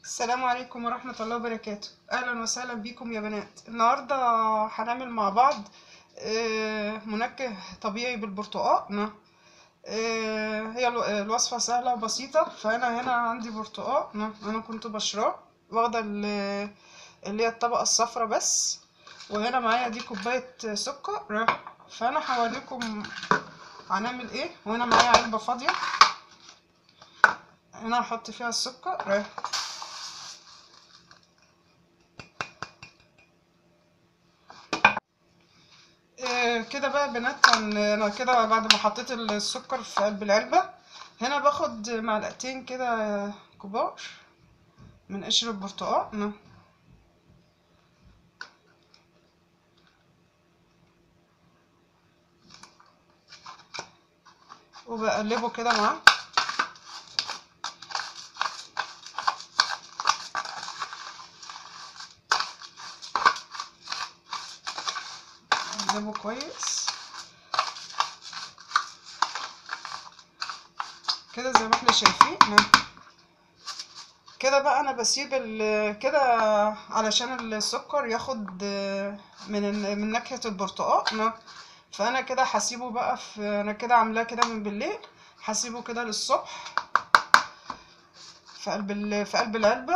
السلام عليكم ورحمة الله وبركاته. أهلا وسهلا بكم يا بنات. النهاردة هنعمل مع بعض منكه طبيعي بالبرتقال. هي الوصفة سهلة وبسيطة. فأنا هنا عندي برتقال أنا كنت بشراه، واخدة اللي هي الطبقة الصفرا بس، وهنا معايا دي كوباية سكر. فأنا هوريكم هنعمل ايه. وهنا معايا علبة فاضية، هنا هحط فيها السكر. كده بقى يا بنات، انا كده بعد ما حطيت السكر في قلب العلبة، هنا باخد معلقتين كده كبار من قشر البرتقال، وبقلبه كده معاه. بقلبه كويس كده زي ما احنا شايفين. كده بقى انا بسيب كده علشان السكر ياخد من نكهة البرتقال. فانا كده هسيبه بقى انا كده عاملاه كده من بالليل، هسيبه كده للصبح في قلب العلبة،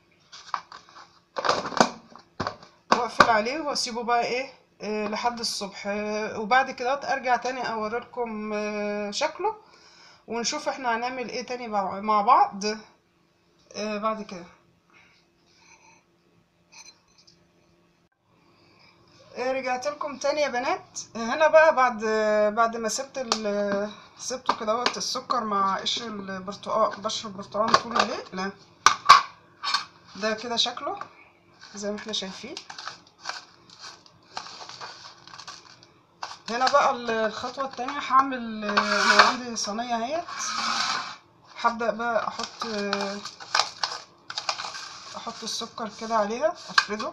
واقفل عليه واسيبه بقى ايه لحد الصبح. وبعد كده ارجع تاني اوريلكم شكله، ونشوف احنا هنعمل ايه تاني مع بعض بعد كده. رجعت لكم تاني يا بنات. هنا بقى بعد ما سبته كده السكر مع قشر البرتقال، بشر البرتقال طول الليل. لا، ده كده شكله زي ما احنا شايفين. هنا بقى الخطوة التانية هعمل انا عندي صينية اهيت، هبدأ بقى احط السكر كده عليها، افرده.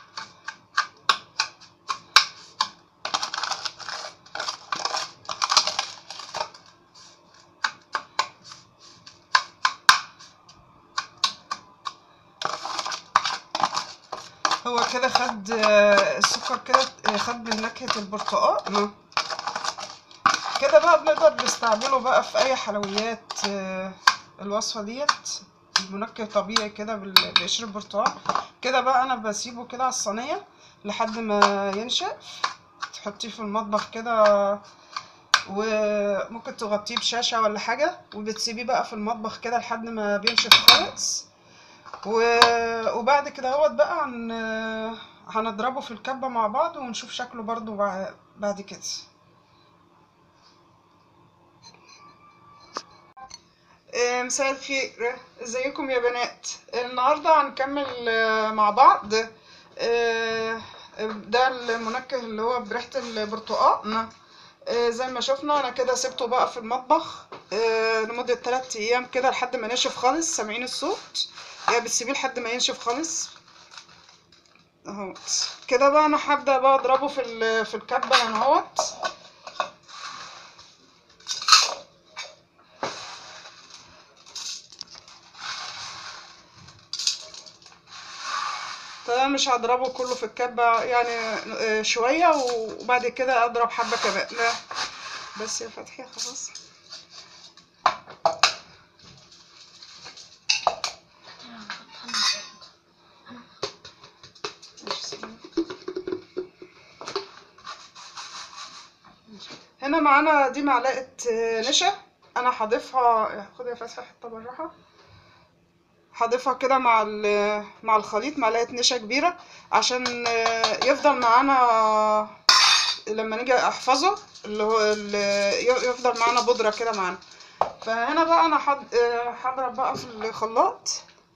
هو كده خد السكر كده خد من نكهة البرتقال. كده بقى بنقدر نستعمله بقى في اي حلويات. الوصفة ديت منكه طبيعي كده بقشر البرتقال. كده بقى انا بسيبه كده على الصينية لحد ما ينشف. تحطيه في المطبخ كده، وممكن تغطيه بشاشة ولا حاجة، وبتسيبيه بقى في المطبخ كده لحد ما بينشف خالص. وبعد كده بقى هنضربه في الكبة مع بعض، ونشوف شكله برضو بعد كده. مساء الخير، ازيكم يا بنات. النهارده هنكمل مع بعض ده المنكه اللي هو بريحة البرتقال. زي ما شفنا انا كده سبته بقى في المطبخ لمدة 3 ايام كده لحد ما نشف خالص. سامعين الصوت؟ يعني بتسيبيه لحد ما ينشف خالص اهوت. كده بقى انا هبدأ بقى اضربه في الكبة هنا اهوت. طبعا مش هضربه كله في الكبة يعني، شوية وبعد كده اضرب حبة كمان. لا بس يا فتحي خلاص. هنا معانا دي معلقة نشا. انا هضيفها، خد يا فتحي حطها بالراحة. هضيفها كده مع الخليط معلقة نشا كبيرة، عشان يفضل معانا لما نيجي احفظه، يفضل معانا بودرة كده معانا. فهنا بقى انا هضرب بقى في الخلاط.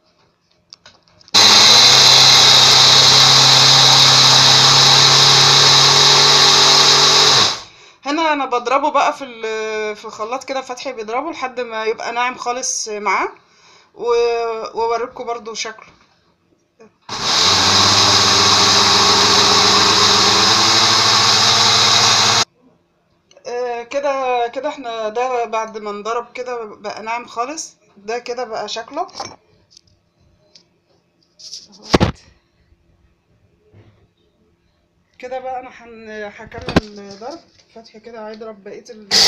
هنا انا بضربه بقى في الخلاط كده، فتحي بيضربه لحد ما يبقى ناعم خالص معاه، واوريكم برضو شكله. كده احنا ده بعد ما نضرب كده بقى ناعم خالص. ده كده بقى شكله. كده بقى انا هكمل ضرب. فتحي كده هيضرب بقيه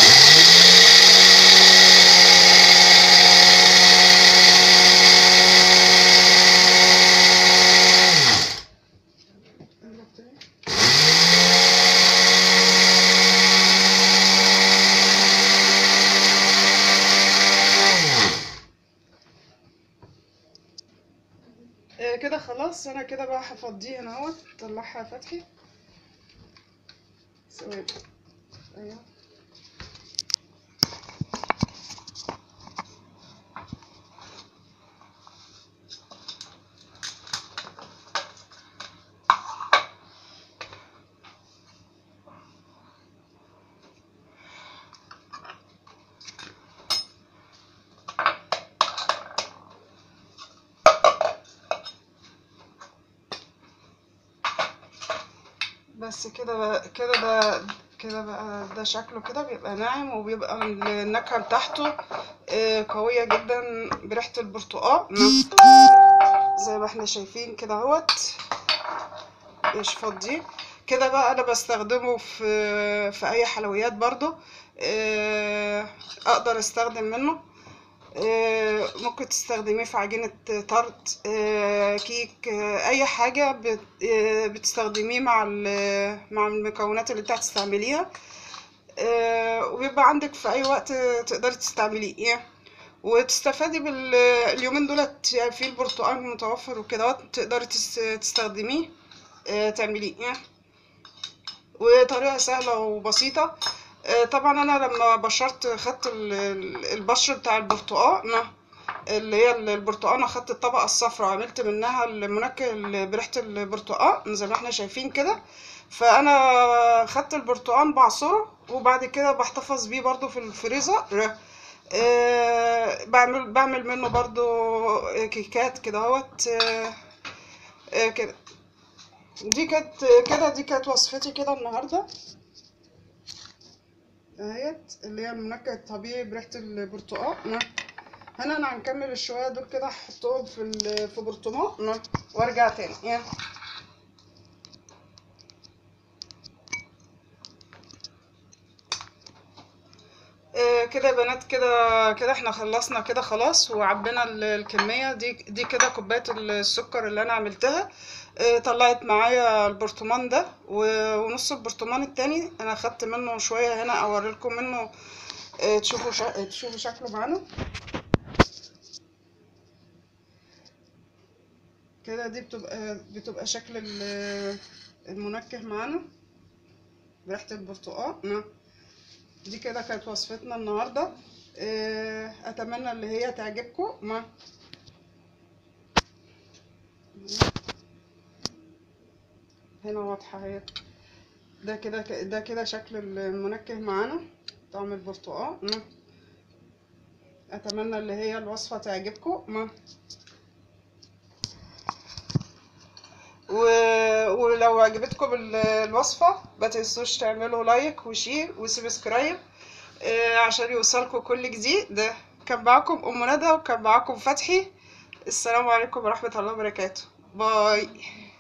كده خلاص. انا كده بقى هفضيه هنا اهوت. طلعها يا فتحي ثواني. ايوه بس كده بقى ده شكله كده بيبقى ناعم، وبيبقى النكهة بتاعته قوية جدا بريحة البرتقال زي ما احنا شايفين كده اهوت. مش فاضيه كده بقى. انا بستخدمه في اي حلويات برضو. اقدر استخدم منه. ممكن تستخدميه في عجينة تارت، كيك، اي حاجة بتستخدميه مع المكونات اللي انت هتستعمليها. وبيبقى عندك في اي وقت تقدري تستعمليه وتستفادي اليومين دولت في البرتقال متوفر وكده، تقدري تستخدميه تعمليه وطريقة سهلة وبسيطة. طبعا انا لما بشرت خدت البشر بتاع البرتقال اللي هي البرتقانة، خدت الطبقة الصفراء عملت منها المنكه بريحة البرتقال زي ما احنا شايفين كده. فانا خدت البرتقال بعصره وبعد كده بحتفظ بيه برضو في الفريزر. بعمل منه برضو كيكات كده اهوت. كده دي كانت وصفتي كده النهارده اهيت، اللي هي المنكه الطبيعي بريحه البرتقال. هنا انا هنكمل الشويه دول كده، هحطهم في برطمان وارجع تاني. كده يا بنات، كده احنا خلصنا كده خلاص وعبينا الكميه دي كده كوبايه السكر اللي انا عملتها. طلعت معايا البرطمان ده ونص البرطمان التاني انا خدت منه شويه هنا اوريلكم منه. تشوفوا شكله معانا كده. دي بتبقى شكل المنكه معانا بريحه البرتقال. دي كده كانت وصفتنا النهارده. اتمنى اللي هي تعجبكم. هنا واضحه اهي. ده كده شكل المنكه معانا طعم البرتقال. اتمنى اللي هي الوصفه تعجبكم. ولو عجبتكم الوصفه ما تنسوش تعملوا لايك وشير وسبسكرايب عشان يوصلكم كل جديد. ده كان معاكم ام ندى وكان معاكم فتحي. السلام عليكم ورحمه الله وبركاته. باي.